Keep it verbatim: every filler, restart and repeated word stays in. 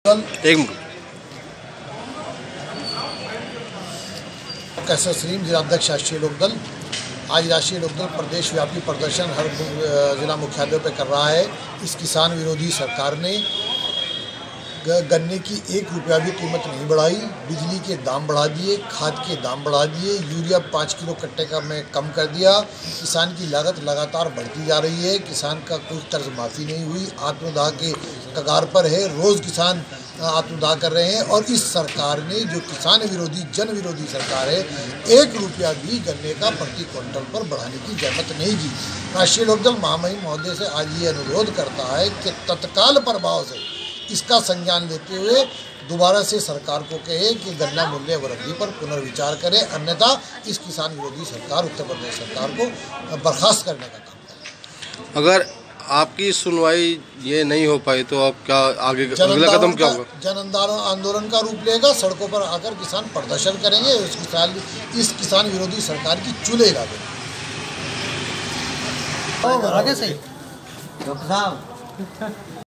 एक कैसर सलीम जिलाध्यक्ष राष्ट्रीय लोकदल आज राष्ट्रीय लोकदल प्रदेश व्यापी प्रदर्शन हर जिला मुख्यालयों पर कर रहा है। इस किसान विरोधी सरकार ने गन्ने की एक रुपया भी कीमत नहीं बढ़ाई, बिजली के दाम बढ़ा दिए, खाद के दाम बढ़ा दिए, यूरिया पाँच किलो कट्टे का में कम कर दिया। किसान की लागत लगातार बढ़ती जा रही है। किसान का कोई कर्ज माफ़ी नहीं हुई, आत्मदाह के कगार पर है। रोज़ किसान आत्मदाह कर रहे हैं और इस सरकार ने जो किसान विरोधी जन विरोधी सरकार है, एक रुपया भी गन्ने का प्रति क्विंटल पर बढ़ाने की जहमत नहीं की। राष्ट्रीय लोकदल महामहिम महोदय से आज ये अनुरोध करता है कि तत्काल प्रभाव से इसका संज्ञान लेते हुए दोबारा से सरकार को कहे कि गन्ना मूल्य वृद्धि पर पुनर्विचार करे, अन्यथा इस किसान विरोधी सरकार उत्तर प्रदेश सरकार को बर्खास्त करने का काम करे। अगर आपकी सुनवाई ये नहीं हो पाई तो अब क्या आगे अगला कदम क्या होगा? जन आंदोलन का रूप लेगा। सड़कों पर आकर किसान प्रदर्शन करेंगे। इस किसान इस किसान विरोधी सरकार की चूल्हे ला देंगे। आगे से